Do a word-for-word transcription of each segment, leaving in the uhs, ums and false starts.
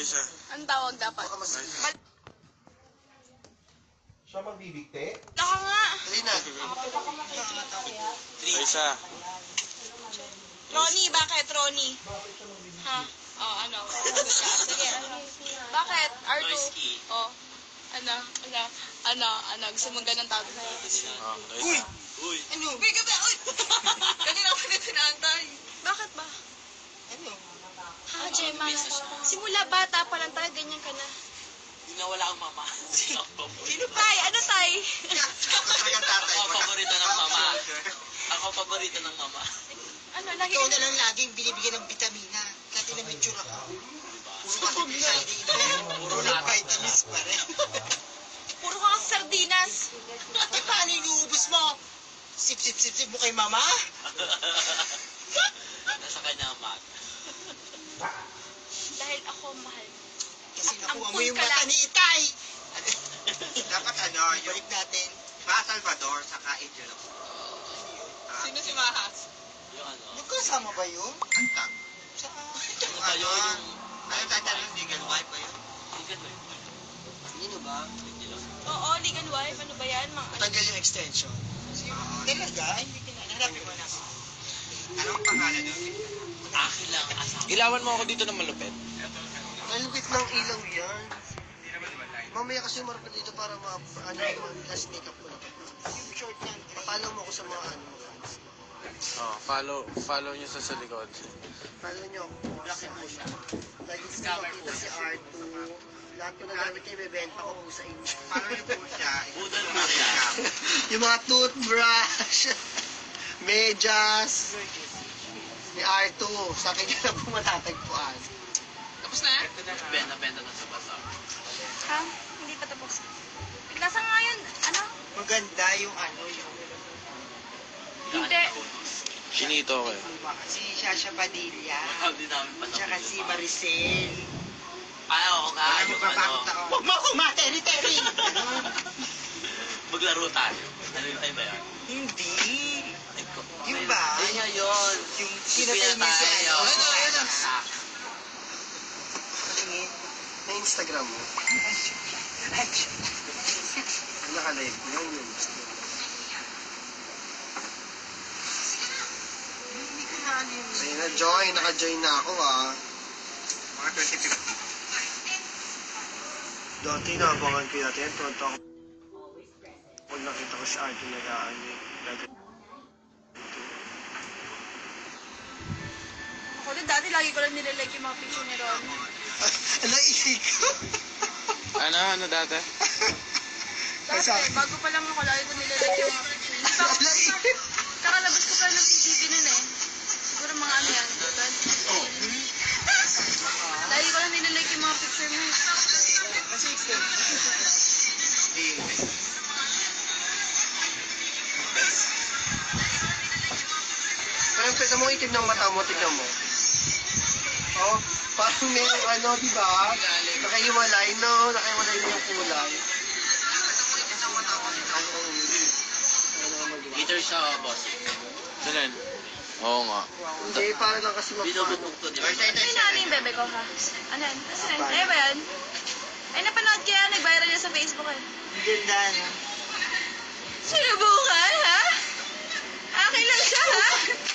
Raisa. Anong tawag dapat? Raisa. Siya magbibigte? Naka nga. Dali na. Raisa. Ronnie, bakit Ronnie? Ha? Oh, ano? Sige. Bakit? R two. Oh. Ano? Ano? Ano? Ano? Gusto mong ganun tawag sa'yo? Oh, Uy! Raisa. Uy! Ano? Uy, gabi! Uy! Kanina ako na tinantay. Bakit ba? Ano? Ha, Gemma? Simula bata pa lang tayo, ganyan ka na. Hindi na wala ang mama. Sino tay? Ano tay? Ako paborito ng mama. Ako paborito ng mama. Ano? Lagi Ikaw ka na lang laging binibigyan ng vitamina. Dati na mature ako. Puro ka Subog na. Puro na vitamins pa rin. Puro ka kasi sardinas. Eh, paano inuubos mo? Sip, sip, sip, sip mo kay mama? Nasa kanya ang mag. Dahil ako mahal. Kasi Ang nakuha mo cool yung ka mata lang. ni Itay. Dapat ano, yung Balik natin. Pa Salvador, saka Angel of Sino si Mahas? Yung ano. Nagkasama ba yun? Antag. Saan? Yung Ano ano, yun? ano tayo tayo yung legal wife ba yun? Hindi ka doon. Sino ba? Hindi lang. Oo, legal wife. Ano ba yan? Mga Tanggal yung extension. Talaga? Ay, hindi kinala. Hanapin mo na. Anong pangalan nun? Akin lang ang asawa. Ilawan mo ako dito ng malupit. Malupit ng ilaw yan. Mamaya kasi marapit dito para ma... Ano naman, last makeup ko na. Yung short yan. Papalo mo ako sa mga ano mo. Oh, follow, follow nyo sa sa likod. Follow nyo ako. Blockin mo siya. Lagi ko makita si R two. Lahat ko na gamit niya, ibebenta ko po sa inyo. Paano niyo po siya? Budol mo siya. Yung mga toothbrush, medyas, ni R two. Sa akin yun na po matatagpuan. Tapos na? Benta-benta na sa basa. Ha? Hindi pa tapos. Nasa nga yun? Ano? Maganda yung ano, yung... Hindi. Sinito ko eh. Si Shasha Padilla. Hindi namin pa Tsaka si Maricel. Ay, oo nga. Ano Yung pa ano. ako? Huwag mo ako materi-teri! Maglaro tayo. Ano yung ba yan? Hindi. Ay, ko- Yung ba? Yun nga yun. Yung pinatay niya si ano. Ano, ano? Tingin. Na Instagram mo. Naka-live mo yun yun. Hindi ko na ano yun. Ayun na, join. Naka-join na ako ah. Mga twenty fifty. Dati naabangan ko natin. Tonto ako. Pag nakita ko si Artie na gaan eh. Ako din dati lagi ko lang nilalike yung mga picture ni Ron. Ano, isig ko? Ano, ano dati? Dati, bago pa lang ako, lagi ko nilalike yung mga picture. Di pa ako, kakalabas ko pa lang ng P D B nun eh. Siguro mga ano yan. Lagi ko lang nilalike yung mga picture mo. Kasi extension. Parang pwede mo itim ng mata mo, tignan mo. Oh, parang merong ano, di ba? Nakahiwalay, no? Nakahiwalay na yung kulay. Ano ang ano ang magawa? Peter siya, boss. Saan? Oo nga. Hindi, parang lang kasi mapano. Binubutong to, di ba? Ay, nani yung bebe ko ha? Ano yan? Asan yan? Ano ba yan? Ay, napanood ko yan. Nag-viral yan sa Facebook eh. Ganda, no? Sinubukan, ha? Akin lang siya, ha?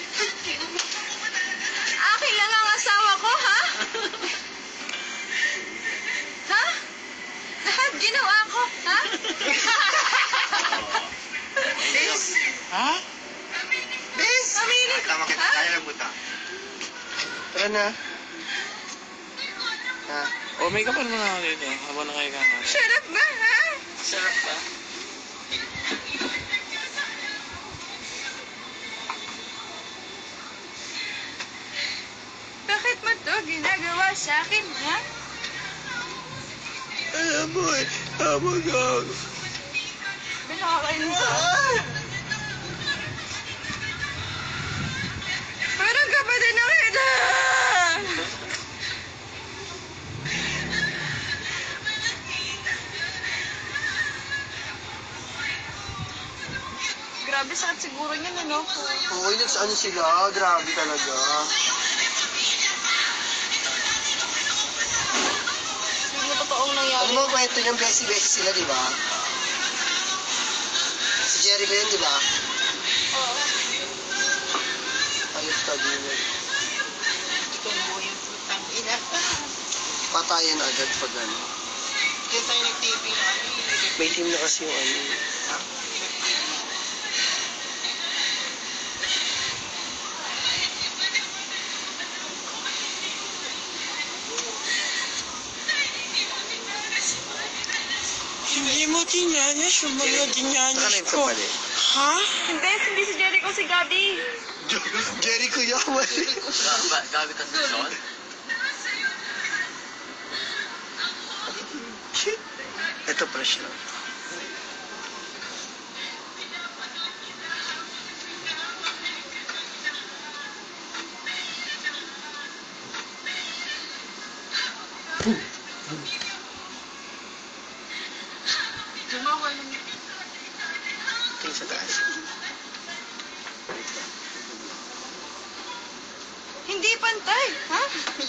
Akin lang ang asawa ko, ha? Ha? Lahat ginawa ko, ha? Bes! Ha? Bes! Aminin ko, Tama kita, ha? tayo lang buta. Tara na. Ha? Oh, may kapal mo na ako dito. Habang nakahiga ka. Sarap ba, ha? Sarap ba? Bakit mo to ginagawa sa akin, ha? Alam mo eh. Oh my God. Binakakainin sa Parang kapatid na kita! Grabe, sakit siguro niyan, ano? Oo, yun, ano sila? Grabe talaga. bang kwento niyang besi-besi sila, di ba? Si Jerry ba yun, di ba? Oo. Ayos ka din. Itong buhay yung putang ina. Patayan agad pag ano. Diyan tayo nag-taping na ano yung May team na kasi yung ano. Hindi mo dinayas yung mga dinayas Nakalive ka ko. pala eh. Ha? Hindi, hindi si Jericho, si Gabi. Jerry ko yaman. Gabi ka sa Sean? Ito fresh lang. Lumawa lang. Tingin sa taas. Hindi pantay, ha?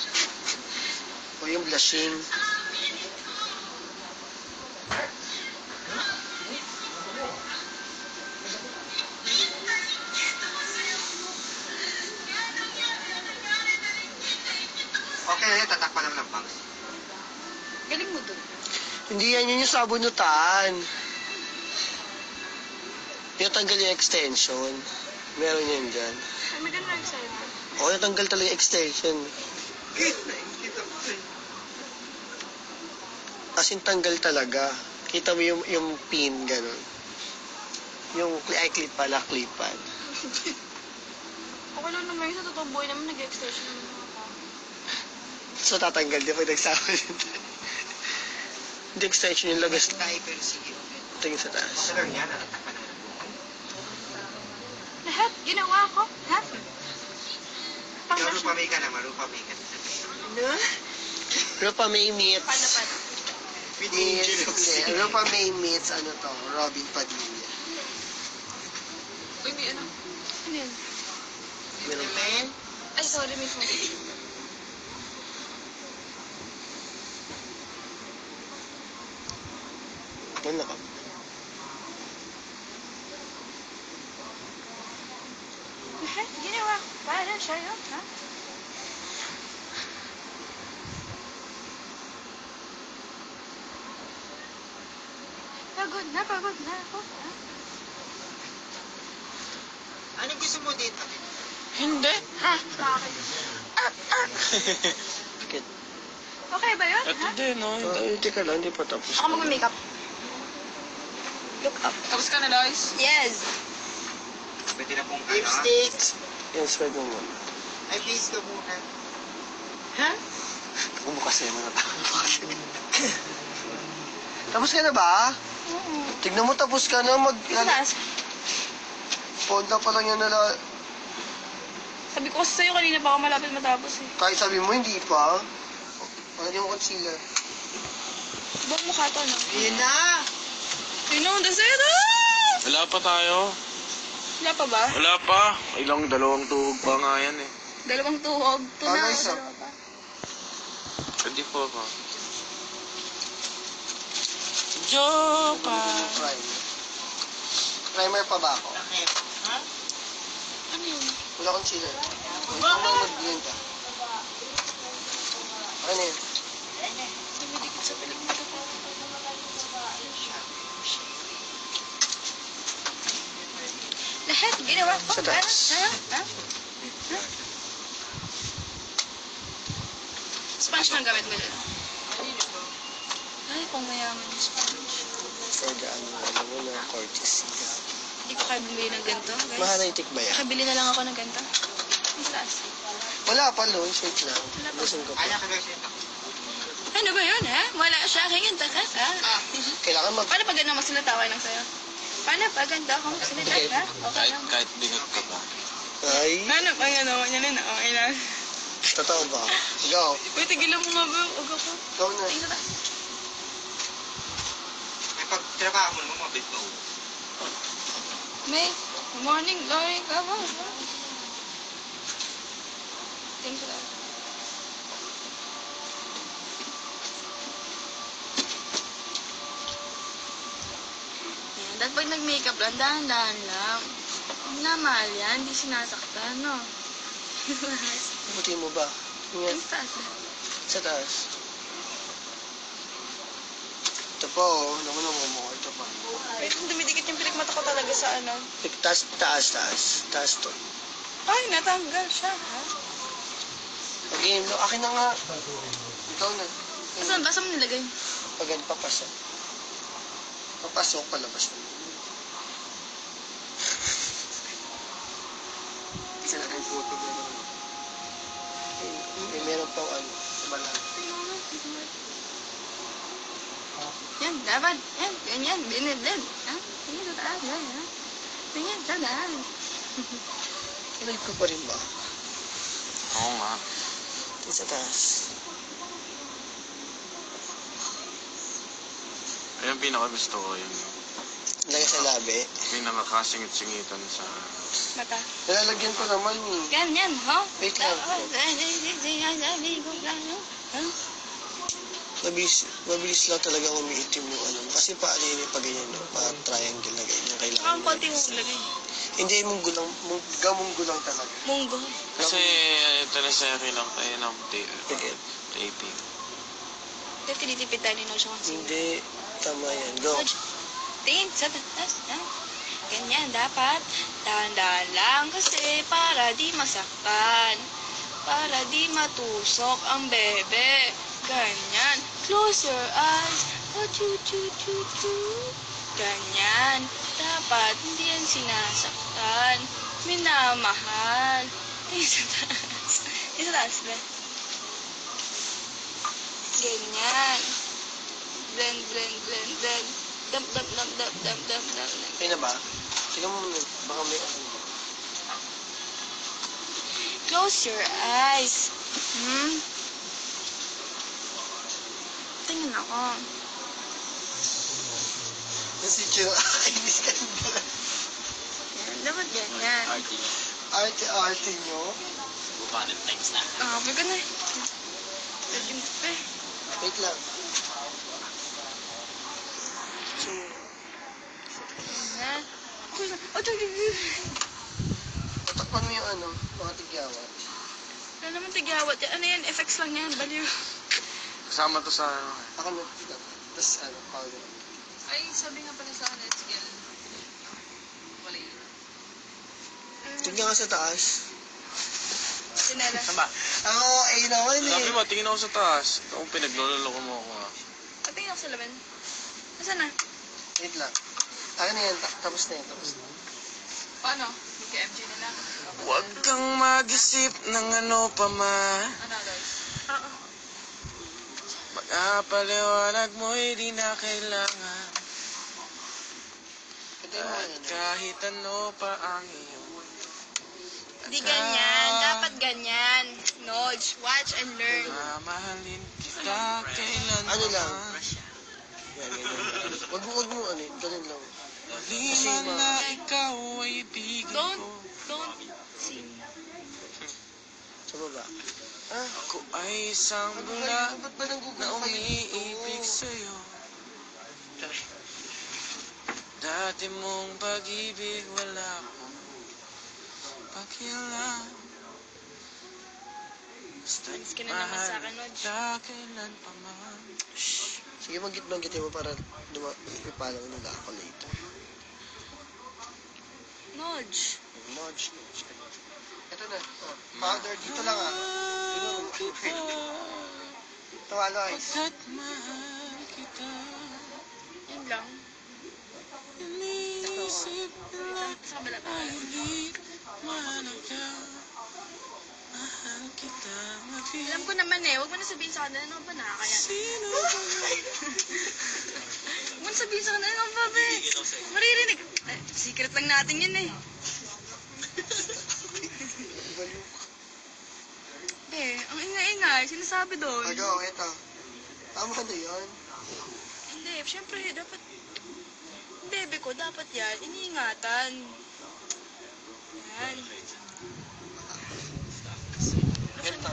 O yung blushing. Okay na yun, tatakpan naman ng bangs. Galing mo dun. Hindi yan, yun yung sabunutan. Yung tanggal yung extension. Meron yan dyan. Ay, maganda lang sa'yo. O, yung tanggal talaga yung extension. As in, tanggal talaga. Kita mo yung, yung pin, ganun. Yung ay, clip pala, clipan. Okay lang naman yung sa totoong buhay naman, nag-extension naman mga tao. So, tatanggal din pag nagsama yun. Hindi extension yung lagas. Tayo pero sige. Tingin sa taas. Kasi lang yan, tatakpan naman ng buhay. Lahat, ginawa ko. Ha? Pang Marupa may ka na, marupa may ka na. Ano? Rupa May meets... Paano, paano? With Meets... Angel Hindi, Rupa May meets, ano to, Robin Padilla. Uy, may ano? Ano yun? Meron pa. Ay, sorry, may phone. Wala ka. Lahat, ginawa ko. Para sa'yo, ha? Pagod na, pagod na ako, ha? Anong gusto mo dito? Hindi. Ha? Bakit? Bakit? Okay ba yun, Ito ha? din, no? Oh, hindi ka lang, hindi pa tapos. Ako mag-makeup. Look up. Tapos ka na, Lois? Yes. Pwede na pong ano? Lipsticks! Yan, sweat mo muna. Ay, please ka muna. Ha? Bumukas sa'yo mga tao. Tapos ka na ba? Oo. Tignan mo, tapos ka na. Mag... Taas. Ponda pa lang yan nala... Sabi ko kasi sa'yo kanina baka malapit matapos eh. Kahit sabi mo, hindi pa. Pakali mo concealer. Buong mukha to, no? Ayan na! Tingnan mo, sa'yo to! Wala pa tayo. Wala pa ba? Wala pa. Ilang dalawang tuhog pa nga yan eh. Dalawang tuhog. Tuna, Ah, nice, ah. dalawa pa. Pwede po ako. Jopa. Primer. Primer pa ba ako? Ano yun? Wala concealer. Kung may mag-blend ka. Ano yun? Dumidikit sa piling mo to. Lahat ginawa ko. Sa taas. Ha? Ha? Ha? Sponge ng gamit mo dyan. Ay, pang mayaman yung sponge. For the ano, ano mo na, courtesy. Hindi ko kaya bumili ng ganito, guys. Mahanayitik ba yan? Nakabili na lang ako ng ganito. Ang taas. Wala pa, Lon. Short lang. Wala pa. Lusong ko pa. Kaya ka na siya. Ano ba yun, ha? Wala siya aking ganito ka, ha? Kailangan mag... Paano pag ganda magsalita ko lang sa'yo? Paano pag ganda ako magsalita, Okay. ha? Okay Kahit, lang. kahit bingot ka pa. Ay, Paano pag ano, yan na, okay lang. totoo ba? Go. Uy, tigilan mo nga ba? Huwag ako. Go na. Tingin sa taas. May pagtrabaho mo naman mabit mo. May, good morning, glory, come on. Tingin sa taas. Dahil pag nag-makeup lang, dahan-dahan lang. Hindi na mahal yan, hindi sinasaktan, no? Buti mo ba? Yan. Ang taas eh. Sa taas. Ito pa oh. Naman naman mo. Ito pa. Wait, dumidikit yung pilikmata ko talaga sa ano. Taas, taas, taas. Taas to. Ay, natanggal siya, ha? Okay, no, akin na nga. Ikaw na. Saan ba? Saan mo nilagay? Pag papasok. Papasok, palabas mo. Isa na kayo photo na naman. Eh, eh, meron pang ano, sa balang. Yan, dapat. Yan, ganyan, binidin. Ha? Tingin sa taas, yan, ha? Tingin sa taas. Live ko pa rin ba? Oo nga. Tingin sa taas. Ayun ang pinaka-gusto ko yung Lagay sa labi. may nakakasingit-singitan sa... Mata. Nalalagyan ko naman eh. Ganyan, ha? Wait lang. Mabilis, mabilis lang talaga umiitim yung ano. Kasi paano yun yung pag ganyan, no? Pa triangle na ganyan. Kailangan Ang konti mo lagay. Hindi, munggo lang. Mungga munggo lang talaga. Munggo. Kasi teleserye lang tayo ng ta- Sige. taping. Dahil tinitipid tayo ni Nojo kasi. Hindi. Tama yan. Go. Nojo, tingin sa taas, ha? Ganyan, dapat. Dahan-dahan lang kasi para di masaktan. Para di matusok ang bebe. Ganyan. Close your eyes. Oh, choo, choo, choo, choo. Ganyan. Dapat hindi yan sinasaktan. Minamahal. Tingin sa taas. Tingin sa taas, be. Ganyan. Blend, blend, blend, blend. Dam, dam, dam, dam, dam, dam, dam, dam. Kaya na ba? Tingnan mo muna. Baka may ano. Close your eyes. Hmm? Tingnan ako. Kasi chill. Kainis ka na. Yan, dapat ganyan. Arte-arte nyo. Valentine's na. Ah, may ganun. Lagyan ko pa eh. Wait lang. So, Ganyan. Kuya, oh, ito, ito. patakpan mo yung ano, mga tigyawat. Ano naman tigawat yan? Ano yan? F X lang yan. Baliw. Kasama to sa ano eh. Ako na, tapos ano, powder. Ay, sabi nga pala sa akin, it's skill. Wala yun. Tignan ka sa taas. Sinela. Tama. Ako, ay naman eh. Sabi mo, tingin ako sa taas. Ito kung pinagloloko mo ako ah. Patingin ako sa lamin. Nasaan na? Wait lang. Akin na yan, ta- tapos na yan, tapos na. Paano? Magka-M J na lang. Huwag kang mag-isip ng ano pa man. Ano, guys? Oo. Pagkapaliwanag mo'y di na kailangan. Ito yung mga At yan. kahit ano pa ang iyong Di ganyan. Dapat ganyan. Nodge. Watch and learn. mamahalin kita kailan Ano lang? pa. Yan, ganyan. Wag mo, wag mo, ano, ganun lang. Di man na ikaw ay ibigin Don't, ko. don't sing. Sa baba. Ah, Ako ay isang ano ba bula yun? Ba't ba nang Google na Five umiibig dito? sa'yo. Dati mong pag-ibig wala akong pakialam. Basta't Alis ka na naman sa akin, mahal Nodge. kita kailan pa man. Sige, mag-git-banggitin mo para duma- ipalaw nila ako later. Nodge. Nudge, nudge. Ito na. Oh, powder, dito lang ah. Dito lang. Ito ano ay. Pagkat mahal kita, Yun lang. inisip lang Sa kabila pa. ay hindi man ikaw. Mahal kita, mag-ibig. Alam ko naman eh. Huwag mo na sabihin sa kanila. Ano ba nakakaya? Sino ba? Huwag mo na sabihin sa kanila. Ano ba ba? Maririnig. Eh, secret lang natin yun eh. Baliw. Eh, ang ingay-ingay. Sinasabi doon. Ago, ito. Tama na yun. Hindi, syempre, dapat, bebe ko, dapat yan, iniingatan. Yan. Ito.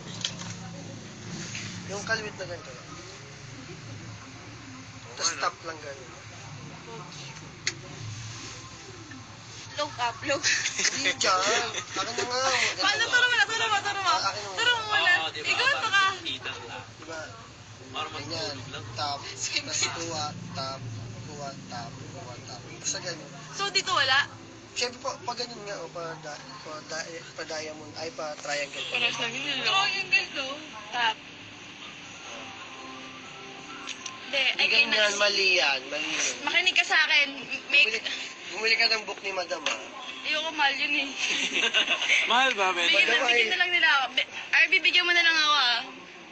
Yung kalwit na ganito lang. Tapos stop lang ganun. Look up, look. Hindi dyan. Akin na nga. Paano? Turo mo na, turo mo, turo mo. Akin na. Turo mo muna. Oo, diba? Ikaw ito ka. Kita lang. Diba? Parang Ganyan. matulog lang. Tap. Tapos kuha, tap. Kuha, tap. Kuha, tap. Basta ganun. So, dito wala? Siyempre pa, pa ganun nga, o pa, da, pa, da, pa diamond, ay pa triangle. Paras lang yun. Triangle to. Tap. Hindi, Hindi ay kayo ganyan, mali yan, mali yun. Makinig ka sa akin. Bumili, Make... bumili ka ng book ni Madam, ah. Ayoko mahal yun eh. Mahal ba, Ben? Bigyan, na, bigyan na lang nila ako. Bi- R B, bigyan mo na lang ako ah.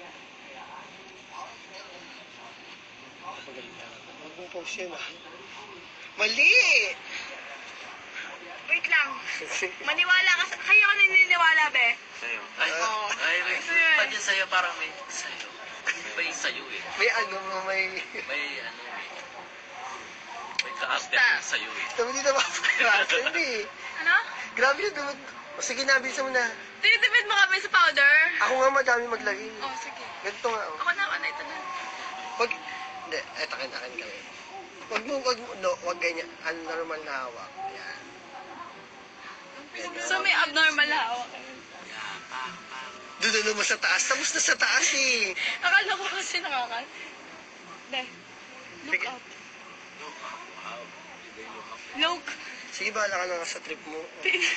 Huwag mong post yun, ah. Mali! Wait lang. Maniwala ka sa... Kaya ka naniniwala, be? Sa'yo. Ay, Oo. ay, may Ito yun. pa dyan sa'yo, parang may sa'yo. Iba yung sa'yo eh. May ano mo, may... May ano eh. May kaarte Basta. yung sa'yo eh. Sabi dito ba? Hindi. Ano? Grabe yun, dumag... O sige na, bilisan mo na. Tinitipid mo kami sa powder? Ako nga madami maglagay. Oh, sige. Ganito nga, oh. Ako na, ako na, ito na. Wag... Hindi, eto akin, akin kami. Wag mo, wag mo, no, wag ganyan. Ano, normal na hawak. Yan. So, may abnormal hawak. Yeah, pa, pa. Doon naman sa taas. Tapos na sa taas eh. Akala ko kasi nakakal. Be, look Sige. up. Look up, wow. Iba yung look up. Look. Sige, bahala ka na sa trip mo.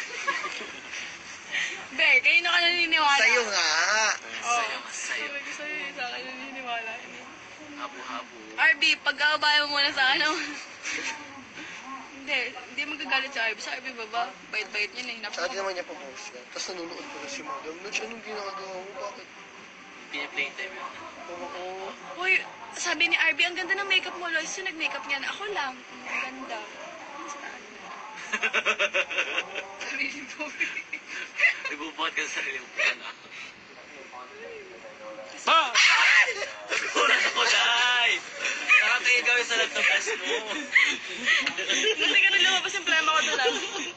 Be, kayo na ka naniniwala. Sa'yo nga. Sa'yo, mas sa'yo. Sabi ko sa'yo, sa akin naniniwala. Habo-habo. R B, pagkakabayan mo muna sa ano. Hindi, hindi magagalit sa R B. Sa R B, baba, bait-bait niya na. Saka di naman niya pa-post yan. Tapos nanonood ko na si Madam. Nag, anong ginagawa mo? Bakit? Pinaplay time yun. Oo. Uy, sabi ni R B, ang ganda ng makeup mo, Lois. Yung nag-makeup niyan. Ako lang. Ang ganda. Sarili po. Nagbubuhat ka sa sarili mo. Ano? Pa! Kulang ako, Day! Nakatingin kami sa laptop test mo. Hindi ka na lumabas yung problema ko doon lang.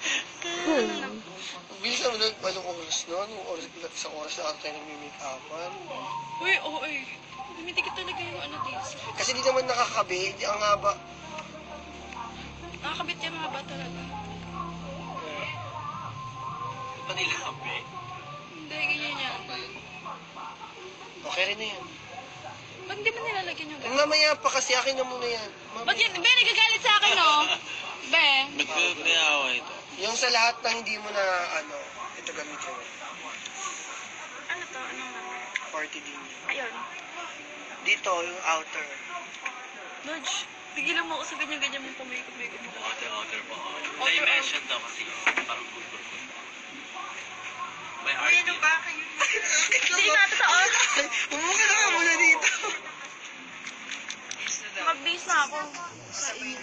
Bilisan mo na, anong oras na? Anong oras? Isang oras na ako tayo nagmi-make-upan. Uy, oo eh. Dumitikit talaga yung ano dito. Kasi di naman nakakabi. Di ang haba. Nakakabit yung mga bata talaga. Pati labi. Hindi, ganyan yan. Okay rin na yan. Ba't hindi mo nilalagyan yung ganyan? Mamaya pa kasi akin na muna yan. Ba't Mamaya. yan? Be, nagagalit sa akin, no? Be. Nagkakayawa ito. Yung sa lahat na hindi mo na, ano, ito gamitin mo. Ano to? Anong number? forty din. Ayun. Dito, yung outer. Lodge, pigilan mo ako sa ganyan-ganyan mong pumikot-mikot mo. Outer, outer po. Outer, Dimension daw kasi. Parang kulpul-kul. May R D. Ano ba kayo? Hindi na totoo. Bumuka na ka muna dito. Mag-base na ako. Sa iyo.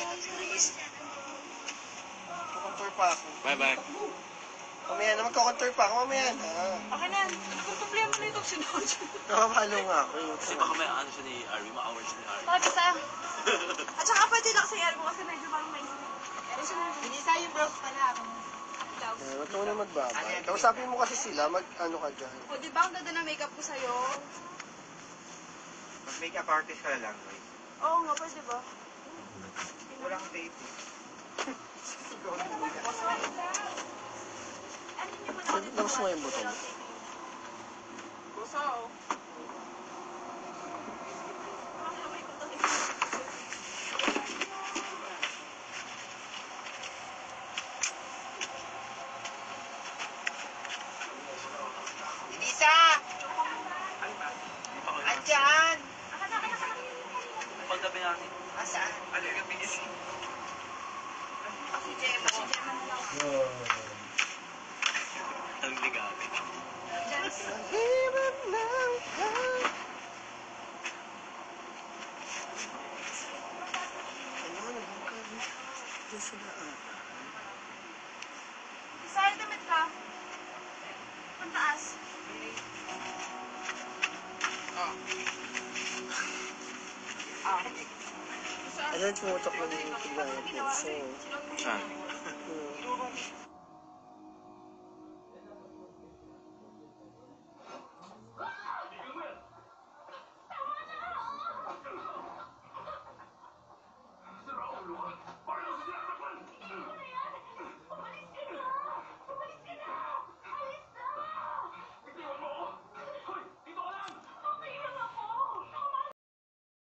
Kukontour pa ako. Bye-bye. Mamaya na, magkukontour pa ako. Mamaya na. Okay na yan. Kung problema na ito si Lodge. Nakapalo nga ako. Yung Kasi baka may ano siya ni Arby, ma-award siya ni Arby. Bakit basta? At saka pwede lang sa air mo kasi medyo parang may... Hindi sa'yo bro pala ako. Ikaw. Eh, Huwag ka muna magbabay. Kausapin mo kasi sila, mag-ano ka dyan. O, di ba ang ganda ng makeup ko sa'yo? Mag-makeup artist ka lang, Roy. Oo nga, pwede ba? Wala kang date. Labas mo yung buto mo. Gusto ako. Elisa! Andyan! Paggabi natin. Asaan? Ano yung gabi niya? Si Gemma, si Gemma na lang. Ang ligabi. Hirap ng ano, nagbuka rin. Diyan sila ata. Sa'yo damit ka. Pantaas. Ano yung tumutok mo din yung tignan yung puso? Saan?